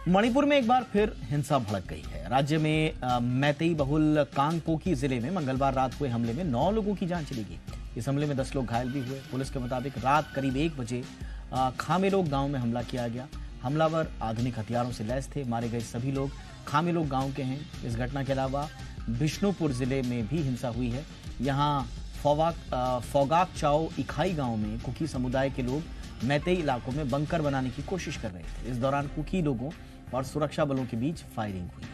मणिपुर में एक बार फिर हिंसा भड़क गई है। राज्य में मैतेई बहुल कांगपोकी जिले में मंगलवार रात हुए हमले में 9 लोगों की जान चली गई। इस हमले में 10 लोग घायल भी हुए। पुलिस के मुताबिक रात करीब 1 बजे खामेलोग गांव में हमला किया गया। हमलावर आधुनिक हथियारों से लैस थे। मारे गए सभी लोग खामेलोग गांव के हैं। इस घटना के अलावा बिष्णुपुर जिले में भी हिंसा हुई है। यहाँ फोगाक चाओ इखाई गांव में कुकी समुदाय के लोग मैतेई इलाकों में बंकर बनाने की कोशिश कर रहे थे। इस दौरान कुकी लोगों और सुरक्षा बलों के बीच फायरिंग हुई।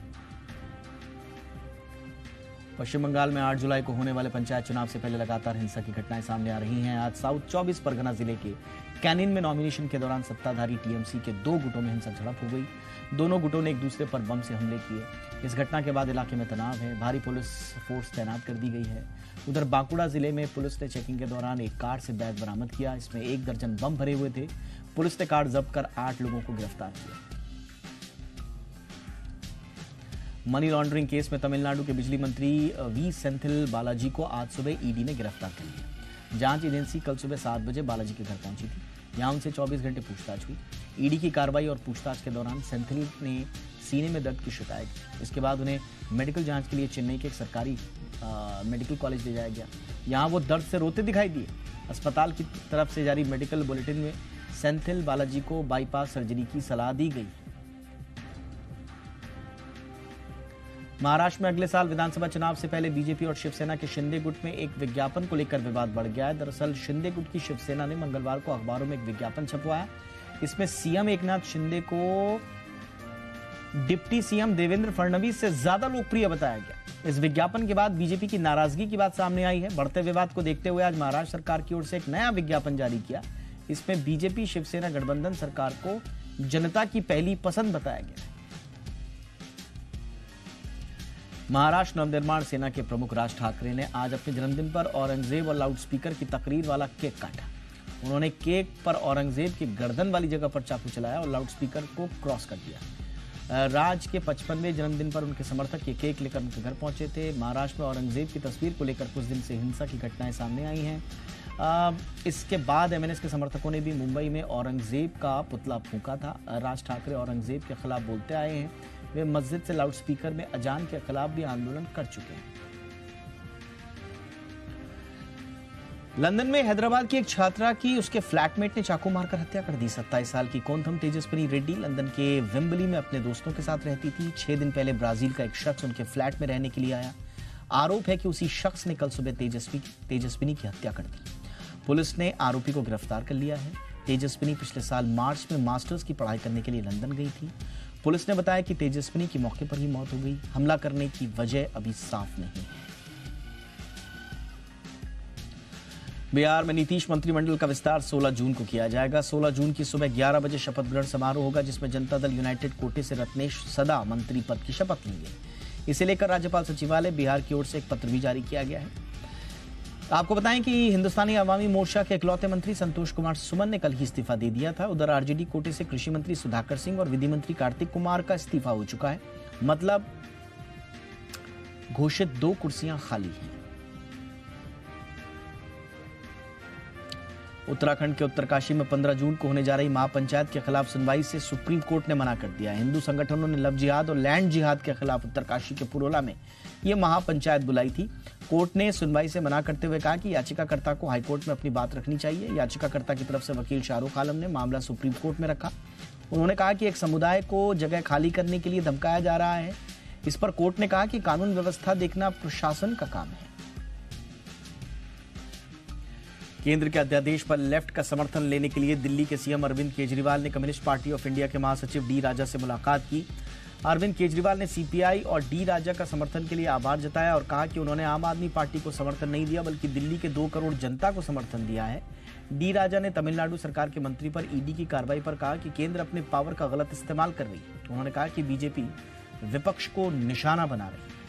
पश्चिम बंगाल में 8 जुलाई को होने वाले पंचायत चुनाव से पहले लगातार हिंसा की घटनाएं सामने आ रही हैं। आज साउथ 24 परगना जिले के कैनिन में नॉमिनेशन के दौरान सत्ताधारी टीएमसी के 2 गुटों में हिंसक झड़प हो गई। दोनों गुटों ने एक दूसरे पर बम से हमले किए। इस घटना के बाद इलाके में तनाव है। भारी पुलिस फोर्स तैनात कर दी गई है। उधर बांकुड़ा जिले में पुलिस ने चेकिंग के दौरान एक कार से बैग बरामद किया। इसमें 1 दर्जन बम भरे हुए थे। पुलिस ने कार जब्त कर 8 लोगों को गिरफ्तार किया। मनी लॉन्ड्रिंग केस में तमिलनाडु के बिजली मंत्री वी सेंथिल बालाजी को आज सुबह ईडी ने गिरफ्तार कर लिया। जांच एजेंसी कल सुबह 7 बजे बालाजी के घर पहुंची थी। यहां उनसे 24 घंटे पूछताछ हुई। ईडी की कार्रवाई और पूछताछ के दौरान सेंथिल ने सीने में दर्द की शिकायत की। इसके बाद उन्हें मेडिकल जांच के लिए चेन्नई के एक सरकारी मेडिकल कॉलेज ले जाया गया। यहां वो दर्द से रोते दिखाई दिए। अस्पताल की तरफ से जारी मेडिकल बुलेटिन में सेंथिल बालाजी को बाईपास सर्जरी की सलाह दी गई। महाराष्ट्र में अगले साल विधानसभा चुनाव से पहले बीजेपी और शिवसेना के शिंदे गुट में एक विज्ञापन को लेकर विवाद बढ़ गया है। दरअसल शिंदे गुट की शिवसेना ने मंगलवार को अखबारों में एक विज्ञापन छपवाया। इसमें सीएम एकनाथ शिंदे को डिप्टी सीएम देवेंद्र फडणवीस से ज्यादा लोकप्रिय बताया गया। इस विज्ञापन के बाद बीजेपी की नाराजगी की बात सामने आई है। बढ़ते विवाद को देखते हुए आज महाराष्ट्र सरकार की ओर से एक नया विज्ञापन जारी किया। इसमें बीजेपी शिवसेना गठबंधन सरकार को जनता की पहली पसंद बताया गया। महाराष्ट्र नवनिर्माण सेना के प्रमुख राज ठाकरे ने आज अपने जन्मदिन पर औरंगजेब और लाउडस्पीकर की तकरीर वाला केक काटा। उन्होंने केक पर औरंगजेब की गर्दन वाली जगह पर चाकू चलाया और लाउडस्पीकर को क्रॉस कर दिया। राज के 55वें जन्मदिन पर उनके समर्थक ये केक लेकर उनके घर पहुंचे थे। महाराष्ट्र में औरंगजेब की तस्वीर को लेकर कुछ दिन से हिंसा की घटनाएं सामने आई हैं। इसके बाद एमएनएस के समर्थकों ने भी मुंबई में औरंगजेब का पुतला फूंका था। राज ठाकरे औरंगजेब के खिलाफ बोलते आए हैं। वे मस्जिद से लाउडस्पीकर में अजान के खिलाफ भी आंदोलन कर चुके हैं। लंदन में हैदराबाद की एक छात्रा की उसके फ्लैटमेट ने चाकू मारकर हत्या कर दी। 27 साल की कोंथम तेजस्विनी रेड्डी लंदन के विम्बली में अपने दोस्तों के साथ रहती थी। 6 दिन पहले ब्राजील का एक शख्स उनके फ्लैट में रहने के लिए आया। आरोप है कि उसी शख्स ने कल सुबह तेजस्विनी की हत्या कर दी। पुलिस ने आरोपी को गिरफ्तार कर लिया है। तेजस्विनी पिछले साल मार्च में मास्टर्स की पढ़ाई करने के लिए लंदन गई थी। पुलिस ने बताया कि तेजस्विनी की मौके पर ही मौत हो गई। हमला करने की वजह अभी साफ नहीं है। बिहार में नीतीश मंत्रिमंडल का विस्तार 16 जून को किया जाएगा। 16 जून की सुबह 11 बजे शपथ ग्रहण समारोह होगा, जिसमें जनता दल यूनाइटेड कोटे से रत्नेश सदा मंत्री पद की शपथ लेंगे। इसे लेकर राज्यपाल सचिवालय बिहार की ओर से एक पत्र भी जारी किया गया है। आपको बताएं कि हिंदुस्तानी अवामी मोर्चा के इकलौते मंत्री संतोष कुमार सुमन ने कल ही इस्तीफा दे दिया था। उधर आरजेडी कोटे से कृषि मंत्री सुधाकर सिंह और विधि मंत्री कार्तिक कुमार का इस्तीफा हो चुका है। मतलब घोषित 2 कुर्सियां खाली हैं। उत्तराखंड के उत्तरकाशी में 15 जून को होने जा रही महापंचायत के खिलाफ सुनवाई से सुप्रीम कोर्ट ने मना कर दिया। हिंदू संगठनों ने लव जिहाद और लैंड जिहाद के खिलाफ उत्तरकाशी के पुरोला में यह महापंचायत बुलाई थी। कोर्ट ने सुनवाई से मना करते हुए कहा कि याचिकाकर्ता को हाईकोर्ट में अपनी बात रखनी चाहिए। याचिकाकर्ता की तरफ से वकील शाहरुख आलम ने मामला सुप्रीम कोर्ट में रखा। उन्होंने कहा कि एक समुदाय को जगह खाली करने के लिए धमकाया जा रहा है। इस पर कोर्ट ने कहा कि कानून व्यवस्था देखना प्रशासन का काम है। केंद्र के अध्यादेश पर लेफ्ट का समर्थन लेने के लिए दिल्ली के सीएम अरविंद केजरीवाल ने कम्युनिस्ट पार्टी ऑफ इंडिया के महासचिव डी राजा से मुलाकात की। अरविंद केजरीवाल ने सीपीआई और डी राजा का समर्थन के लिए आभार जताया और कहा कि उन्होंने आम आदमी पार्टी को समर्थन नहीं दिया, बल्कि दिल्ली के 2 करोड़ जनता को समर्थन दिया है। डी राजा ने तमिलनाडु सरकार के मंत्री पर ईडी की कार्रवाई पर कहा कि केंद्र अपने पावर का गलत इस्तेमाल कर रही है। उन्होंने कहा कि बीजेपी विपक्ष को निशाना बना रही है।